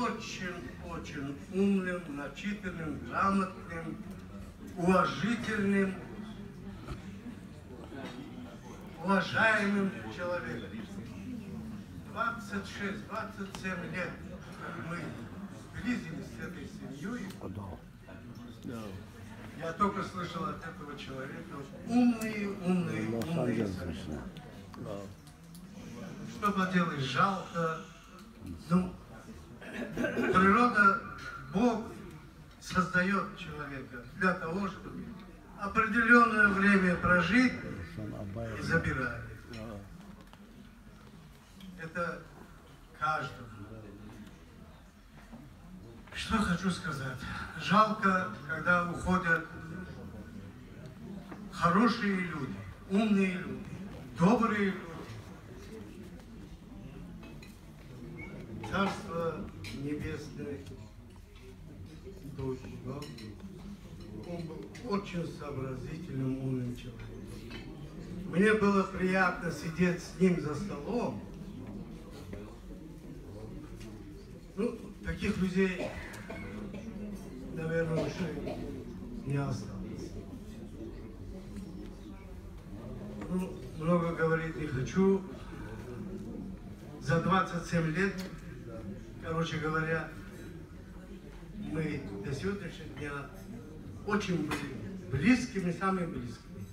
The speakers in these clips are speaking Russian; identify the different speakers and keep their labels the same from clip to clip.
Speaker 1: очень умным, начитанным, грамотным, уважительным, уважаемым человеком. 26-27 лет мы близились с этой семьей. Я только слышал от этого человека умные советы. Что поделать, жалко. Ну, природа, Бог создает человека для того, чтобы определенное время прожить и забирает. Это каждому. Что хочу сказать? Жалко, когда уходят хорошие люди, умные люди, добрые люди. Царство Небесное, дочь, он был очень сообразительным, умным человеком. Мне было приятно сидеть с ним за столом. Ну, таких людей, наверное, уже не осталось. Ну, много говорить не хочу. За 27 лет, короче говоря, мы до сегодняшнего дня очень были близкими, самыми близкими.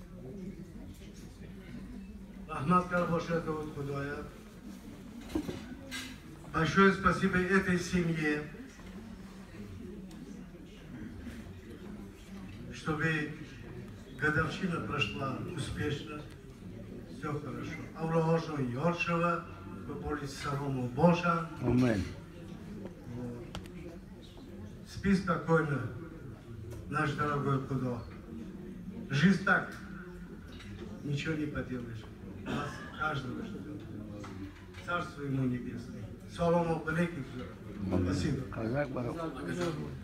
Speaker 1: Ахмад Карабашетова Худая. Большое спасибо этой семье, чтобы годовщина прошла успешно, все хорошо. Авраоша Йоршева, вы были Сарому Божа.
Speaker 2: Аминь.
Speaker 1: Спи спокойно, наш дорогой Кудо. Жизнь так, ничего не поделаешь. Нас каждого ждет. Царство ему небесное. Салам алейкум. Спасибо.